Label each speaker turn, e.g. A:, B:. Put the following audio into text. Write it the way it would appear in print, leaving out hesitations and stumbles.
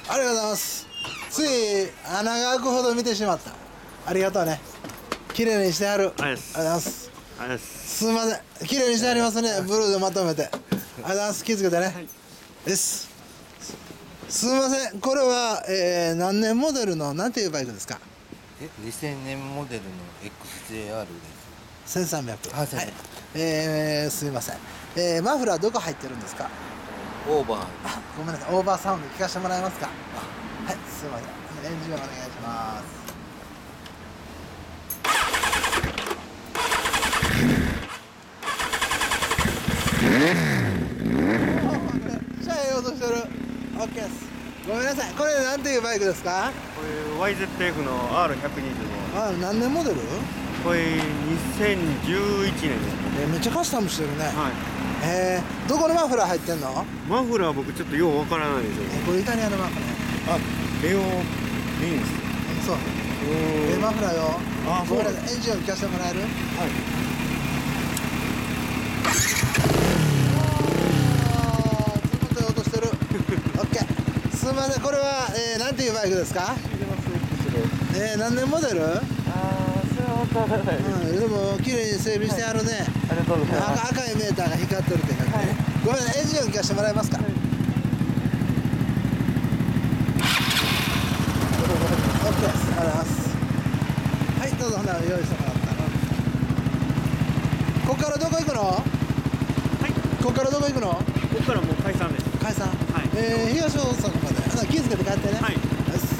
A: ありがとうございます。つい穴が開くほど見てしまった。ありがとうね。綺麗にしてある。ありがとうございます。すみません。綺麗にしてありますね。ブルーでまとめて。ありがとうございます。気付けてね。です。すみません。これは、何年モデルのなんていうバイクですか
B: ？2000年モデルの XJR です。
A: 1300。
B: はい。
A: すみません。マフラーどこ入ってるんですか？
B: オーバー。
A: ごめんなさい。オーバーサウンド聞かせてもらえますか？はい、すみません。エンジン音お願いします。シャイ音してる。オッケーです。ごめんなさい。これなんていうバイクですか？
C: これ YZF の R125。
A: 何年モデル？
C: これ2011年です。
A: めっちゃカスタムしてるね。
C: はい。
A: どこのマフラー入ってんの？
C: マフラー僕ちょっとようわからないですよ。
A: これイタリアのマフラー。
C: レオリンス。
A: そう。マフラーよ。
C: そう。
A: エンジン音聞かせてもらえる？はい。冷たい音してる。オッケー。すみません。これは、なんていうバイクですか？何年モデル？でも綺麗に整備してあるね。
C: ありがとうございます。
A: 赤いメーターが光ってるって感じね。ごめん、エンジン音聞かせてもらえますか？オッケーです。ありがとうございます。はい、どうぞ。ほな用意してもらったの。ここからどこ行くの？はい。ここからどこ行くの？
C: ここからもう解散です。
A: 解散。
C: はい。
A: 東大阪まで。気をつけて帰ってね。はい。